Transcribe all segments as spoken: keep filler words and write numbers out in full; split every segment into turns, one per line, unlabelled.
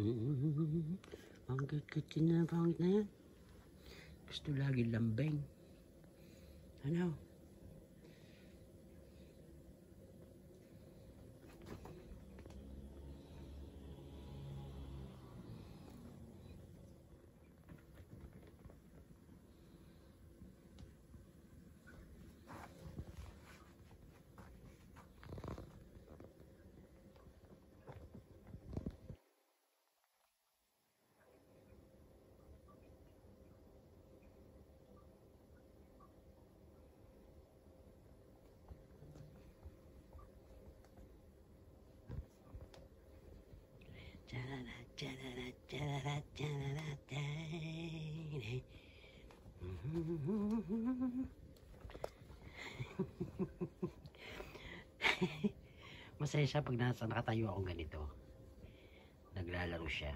Mm-hmm. Ang cute-cute na pangit na yan. Gusto lagi lambing. Ano? Masaya siya pag nasa nakatayo akong ganito. Naglalaro siya.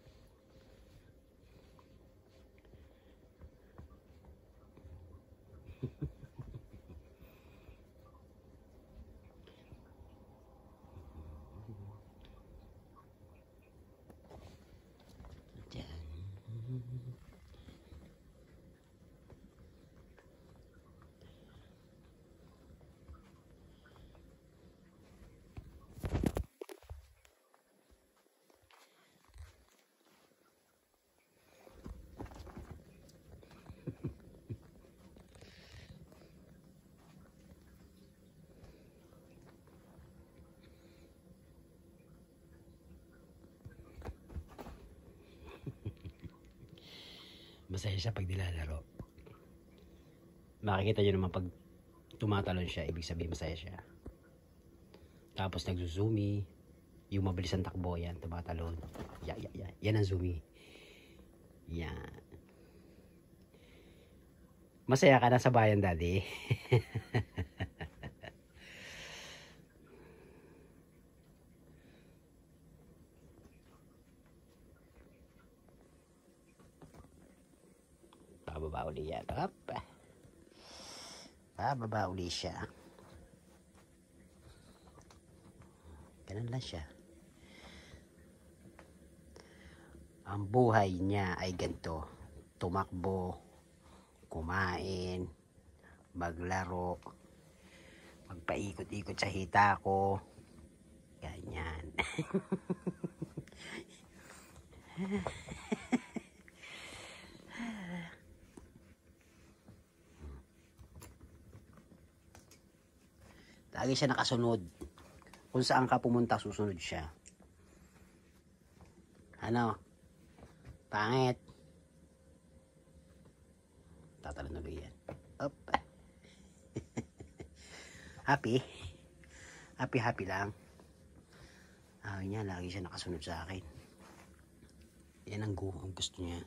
Masaya siya pag nilalaro. Makikita nyo naman pag tumatalon siya, ibig sabihin masaya siya. Tapos nagzuzoomy, yung mabilis ang takbo, yan, tumatalon. Ya, ya, ya. Yan ang zoomy. Yan. Masaya ka na sa bayan, daddy. Bababa uli yan. Hop. Bababa uli siya. Ganun lang siya. Ang buhay niya ay ganito. Tumakbo, kumain, maglaro, magpaikot-ikot sa hita ko. Ganyan. Lagi siya nakasunod. Kung saan ka pumunta, susunod siya. Ano? Pangit. Tatalon ulit yan. Up. Happy. Happy, happy lang. Ayaw niya, lagi siya nakasunod sa akin. Yan ang gu ang gusto niya.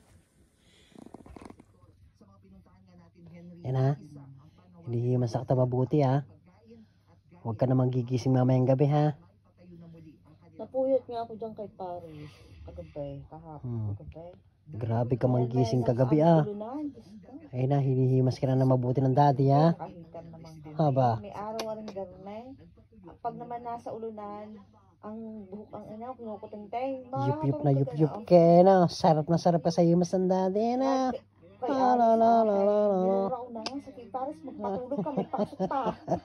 Yan ha. Hindi masakta mabuti ha. Huwag ka namang gigising mamayang gabi ha.
Napuyot nga ako dyan kay Paris. Kagabi, kahapon,
Hmm.
kagabi.
Grabe ka manggising kagabi ah. Ay na, hinihimas ka na na mabuti ng daddy ha.
Kahitan naman din.
Haba.
May araw rin garne. Pag naman nasa ulunan, ang buhok ang ina, kinukuting-ting.
Yup-yup na yup-yup ka na. Sarap na sarap ka sa himas ng daddy na.
Kay
Ah, la,
Aris
la,
na
la,
kay
la, la, la.
Nilura ko na nga sa kay Paris, magpatulog ka, may pasok pa.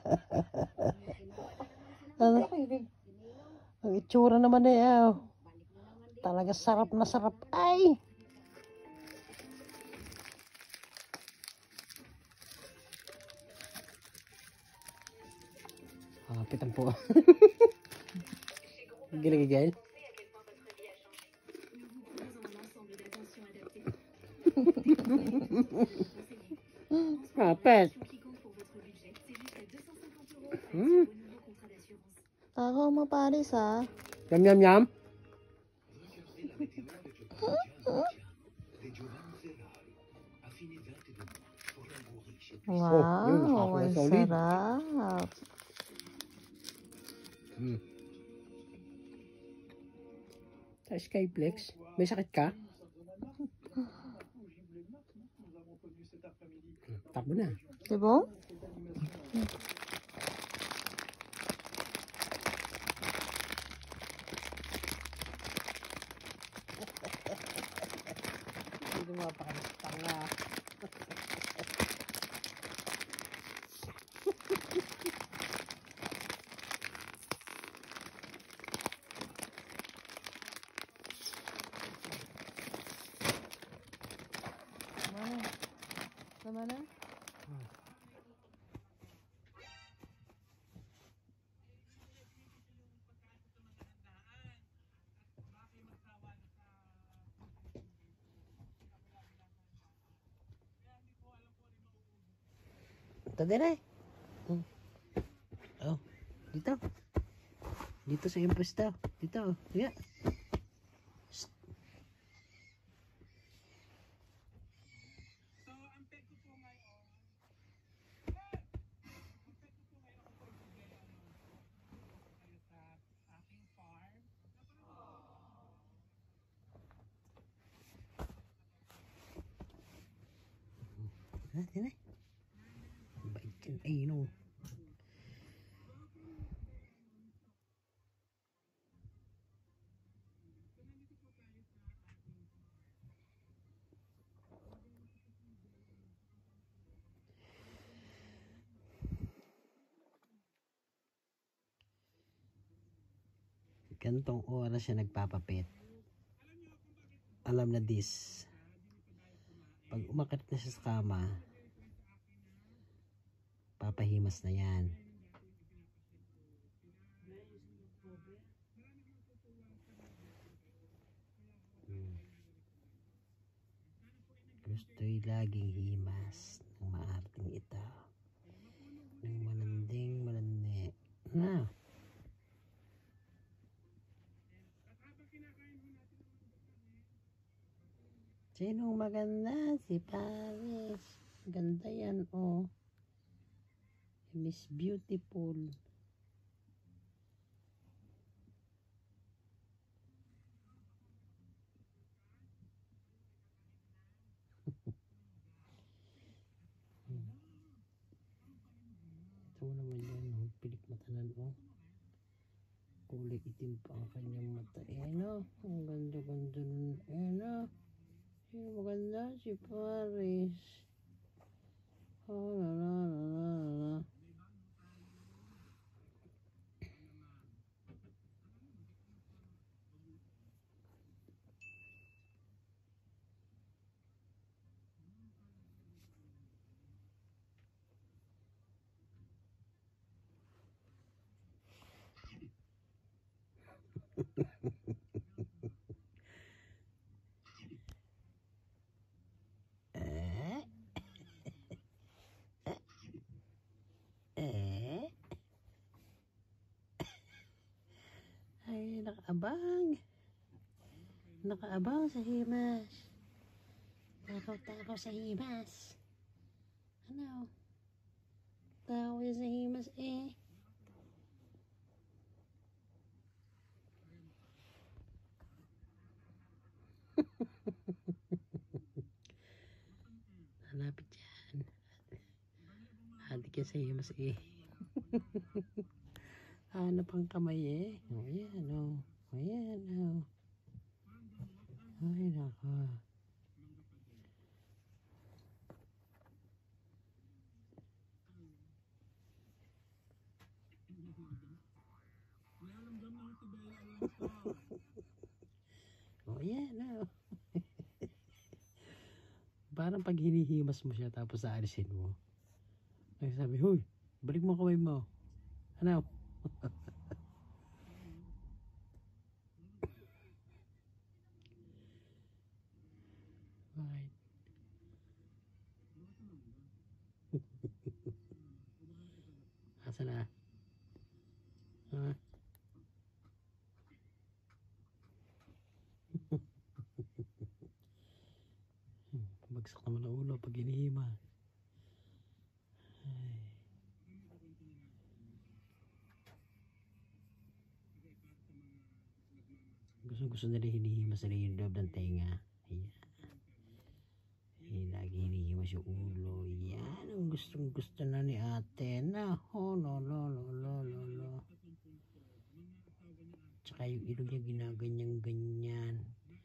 Ano?
Ay, babe.
Ang itsura naman eh. Oh. Talaga sarap na sarap. Ay! Kapitan po. Giligigil. Kapit. Hmm.
Ako mo Paris ha.
Yum yum yum.
Wow,
yun,
ang
nakakuha solid.
sarap.
Hmm. Sa Skyplex, may sakit ka? Takbo na.
Diba? naman ah.
Hmm. Ito din eh. Hmm. Oh, dito. Dito sa iyong pwesto. Dito. Sige. Shh. Ha, din eh. Bait yan. Ay, no. Gantong oras siya nagpapapit. Alam na this. Pag umakit na siya sa kama, papahimas na yan. Hmm. Gusto'y laging himas ng maarting ito. Ng malanding malandi. Na. Sinong maganda? Si Paris. Ganda yan, oh. Miss Beautiful. Ito mo naman yan, oh. Pilik matanan, oh. Kulay itim pa ang kanyang mata. Eh, no? Ang ganda-ganda nun. Eh, no? Sino maganda? Si Paris. Oh, la la la la la. Eh? Eh? Ay, nakaabang. Nakaabang sa himas. Takaw-takaw sa himas. Ano? Takaw yan sa himas eh. Hanapit yan. Hadik yan sa himas eh. Hanap ang kamay eh. O yan o. O yan o. Ay nako. O yan o. Parang pag hinihimas mo siya tapos aalisin mo. Ay sabi, huy, balik mo kamay mo. Ano? Right. Asa na? Ha? Bagsak naman ang ulo pag hinihima. Ay. Gusto gusto nila hinihima sa yung loob ng tenga. Ayan. Eh, lagi hinihimas yung ulo. Yan ang gustong gusto na ni ate na. Oh, no, no, no, no, no, no. Tsaka yung ilog niya ginaganyang ganyan.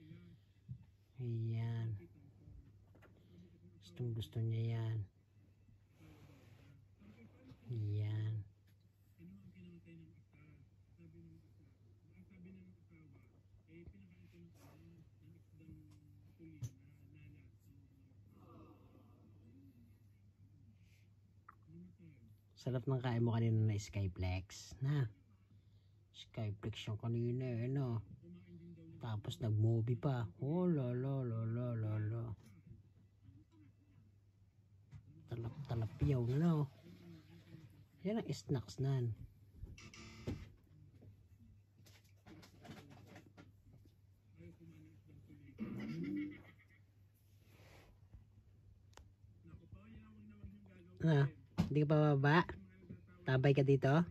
Ayan. Gustong gusto niya yan. Ayan. Sarap ng kain mo kanina na Skyflex. Na. Skyflex yung kanina eh, no? Tapos nag-movie pa. Oh, la la la la la la. Talap-talap yaw na, no? Yan ang snacks nan. Ah, hindi ka pa baba? Tabay ka dito?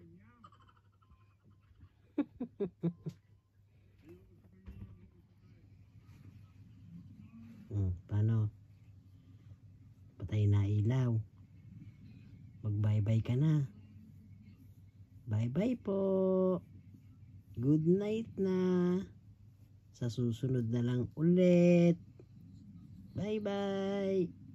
Hmm, paano? Patay na ilaw. Mag-bye-bye ka na. Bye-bye po. Good night na. Sa susunod na lang ulit. Bye-bye.